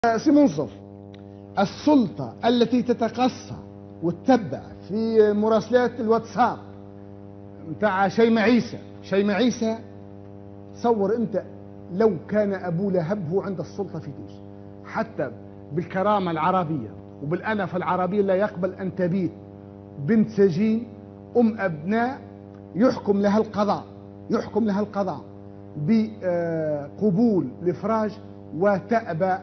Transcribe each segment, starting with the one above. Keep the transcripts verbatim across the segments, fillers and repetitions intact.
سي منصف، السلطة التي تتقصى وتتبع في مراسلات الواتساب نتاع شيماء عيسى، شيماء عيسى تصور انت لو كان ابو لهب هو عند السلطة في تونس حتى بالكرامة العربية وبالأنفة العربية لا يقبل أن تبيت بنت سجين أم أبناء يحكم لها القضاء يحكم لها القضاء بقبول الإفراج وتأبى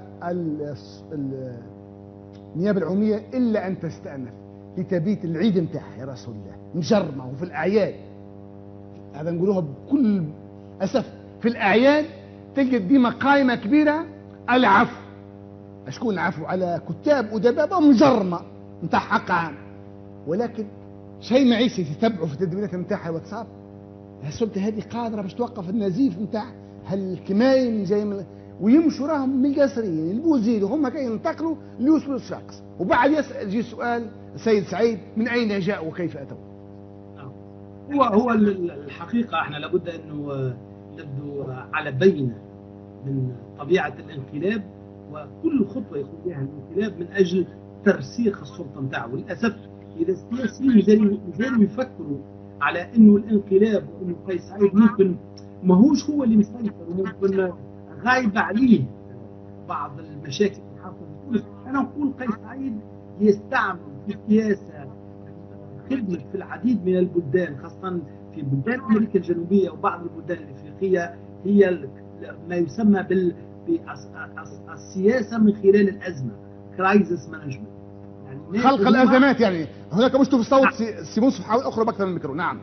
النيابة العمومية إلا أن تستأنف لتبيت العيد نتاعها يا رسول الله مجرمة. وفي الأعياد هذا نقولوها بكل أسف، في الأعياد تلقى ديما قائمة كبيرة العفو. شكون العفو؟ على كتاب ودبابة مجرمة نتاع حق عام. ولكن شيماء عيسى تتبعوا في التدوينات نتاعها واتساب، السلطة هذه قادرة باش توقف النزيف نتاع هالكماين جاي من ويمشوا راهم من القصريين البوزيد وهم كاين ينتقلوا ليوصلوا للصفاقس. وبعد يسأل يجي سؤال السيد سعيد من أين جاءوا وكيف أتوا؟ هو هو الحقيقة احنا لابد أنه نبدو على بينة من طبيعة الانقلاب، وكل خطوة يخوض بها الانقلاب من أجل ترسيخ السلطة نتاعه. وللأسف إذا السياسيين بدأوا يفكروا على أنه الانقلاب وأنه قيس سعيد ممكن ماهوش هو اللي مسيطر وممكن غايب عليه بعض المشاكل اللي حاصلة في تونس، أنا نقول قيس سعيد يستعمل في السياسة خدمة في العديد من البلدان، خاصة في بلدان أمريكا الجنوبية وبعض البلدان الأفريقية، هي ما يسمى بال السياسة من خلال الأزمة، كرايزس مانجمنت، يعني خلق الأزمات. يعني هناك مش في الصوت سي منصف، حاول أقرب أكثر من الميكرو. نعم،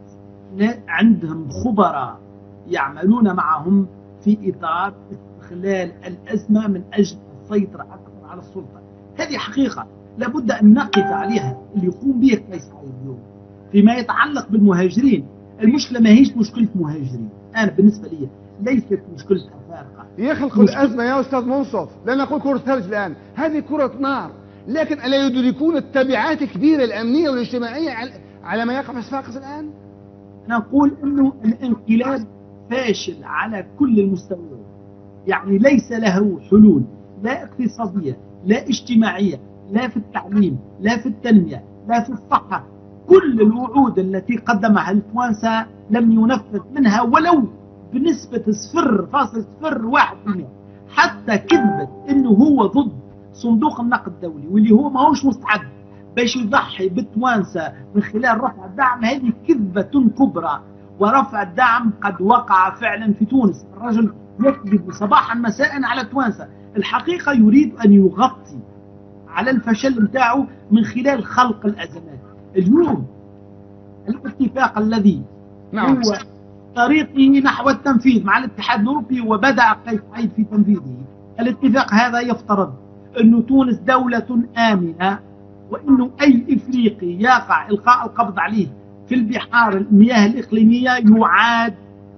عندهم خبراء يعملون معهم في إطار استغلال الأزمة من أجل السيطرة أكثر على السلطة. هذه حقيقة لابد أن نقف عليها اللي يقوم به قيس سعيد اليوم. فيما يتعلق بالمهاجرين، المشكلة ما هيش مشكلة مهاجرين، أنا بالنسبة لي ليست مشكلة أفارقة يخلقوا الأزمة يا أستاذ منصف. لا نقول كرة ثلج الآن، هذه كرة نار، لكن ألا يدركون التبعات الكبيرة الأمنية والاجتماعية على ما يقع في صفاقس الآن؟ نقول أنه الانقلاب فاشل على كل المستويات، يعني ليس له حلول لا اقتصادية لا اجتماعية لا في التعليم لا في التنمية لا في الصحة. كل الوعود التي قدمها التوانسة لم ينفذ منها ولو بنسبة صفر فاصل صفر واحد بالمئة. حتى كذبت انه هو ضد صندوق النقد الدولي واللي هو ما هوش مستعد باش يضحي بالتوانسة من خلال رفع الدعم، هذه كذبة كبرى. ورفع الدعم قد وقع فعلا في تونس، الرجل يكذب صباحا مساء على التوانسة. الحقيقة يريد ان يغطي على الفشل نتاعه من خلال خلق الازمات. اليوم الاتفاق الذي نعم. هو طريقه نحو التنفيذ مع الاتحاد الاوروبي وبدأ قيس سعيد في تنفيذه. الاتفاق هذا يفترض أن تونس دولة آمنة، وأنه أي إفريقي يقع إلقاء القبض عليه في البحار المياه الإقليمية يعاد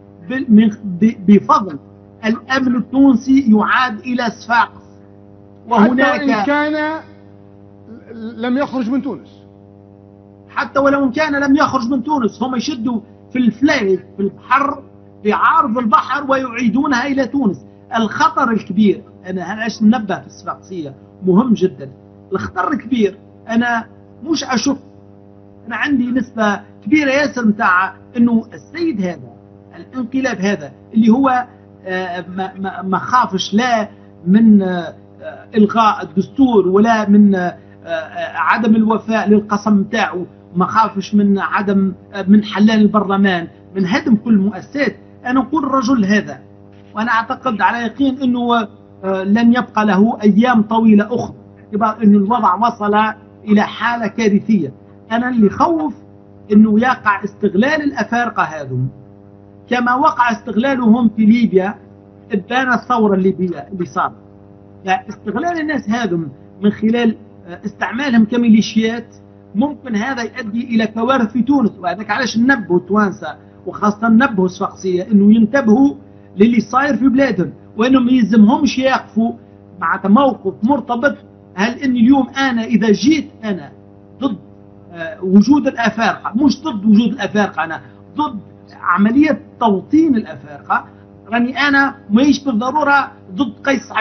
بفضل الأمن التونسي يعاد إلى صفاقس. وهناك حتى إن كان لم يخرج من تونس، حتى ولو إن كان لم يخرج من تونس، هم يشدوا في الفلاي في البحر في عارض البحر ويعيدونها إلى تونس. الخطر الكبير، أنا علاش ننبه في الصفاقسية مهم جدا، الخطر الكبير أنا مش أشك، أنا عندي نسبة كبيرة ياسر نتاع إنه السيد هذا الانقلاب هذا اللي هو ما, ما, ما خافش لا من إلغاء الدستور ولا من عدم الوفاء للقسم نتاعه، ما خافش من عدم من حلال البرلمان، من هدم كل المؤسسات. أنا نقول الرجل هذا، وأنا أعتقد على يقين أنه لن يبقى له أيام طويلة أخرى، باعتبار أن الوضع وصل إلى حالة كارثية. أنا اللي خوف أنه يقع استغلال الأفارقة هذم كما وقع استغلالهم في ليبيا إبان الثورة الليبية اللي صارت. يعني استغلال الناس هذم من خلال استعمالهم كميليشيات ممكن هذا يؤدي إلى كوارث في تونس. وهذاك علاش ننبهوا التوانسة وخاصة ننبهوا الصفاقسية أنه ينتبهوا للي صاير في بلادهم، وأنهم ما يلزمهمش يقفوا مع موقف مرتبط. هل أن اليوم أنا إذا جيت أنا ضد وجود الأفارقة، مش ضد وجود الأفارقة، أنا ضد عملية توطين الأفارقة، راني أنا ماهيش بالضرورة ضد قيس سعيد،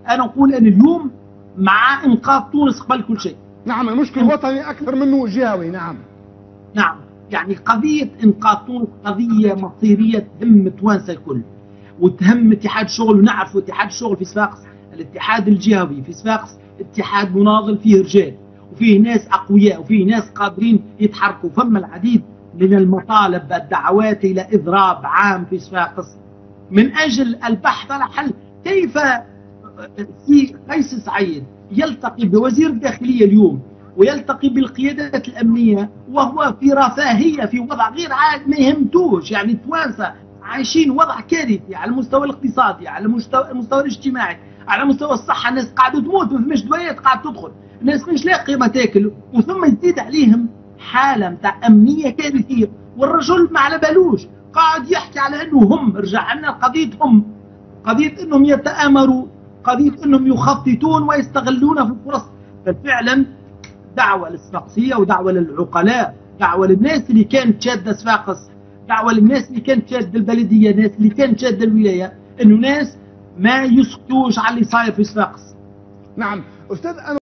انا نقول ان اليوم مع انقاذ تونس قبل كل شيء. نعم، المشكل وطني اكثر منه جهوي. نعم نعم، يعني قضيه انقاذ تونس قضيه مصيريه تهم توانسه الكل، وتهم اتحاد الشغل. ونعرف اتحاد الشغل في صفاقس الاتحاد الجهوي في صفاقس اتحاد مناضل، فيه رجال وفيه ناس اقوياء وفيه ناس قادرين يتحركوا. فما العديد من المطالب الدعوات الى اضراب عام في صفاقس من اجل البحث على حل. كيف في قيس سعيد يلتقي بوزير الداخليه اليوم ويلتقي بالقيادات الامنيه وهو في رفاهيه، في وضع غير عادي ما يهمتوش؟ يعني توانسه عايشين وضع كارثي على المستوى الاقتصادي، على المستوى المستوى الاجتماعي، على مستوى الصحه. الناس قاعده تموت، ما فماش دوايات قاعده تدخل، الناس مش لاقيه ما تاكل، وثم يزيد عليهم حاله نتاع امنيه كارثيه. والرجل ما على بالوش، قاعد يحكي على انه هم رجع لنا قضيتهم، قضيه انهم يتآمروا، قضيه انهم يخططون ويستغلون في الفرص. ففعلا دعوه للصفاقسيه ودعوه للعقلاء، دعوه للناس اللي كانت شاده صفاقس، دعوه للناس اللي كانت شاده البلديه، الناس اللي كانت شاده الولايه، انه ناس ما يسكتوش على اللي صاير في صفاقس. نعم أستاذ. أنا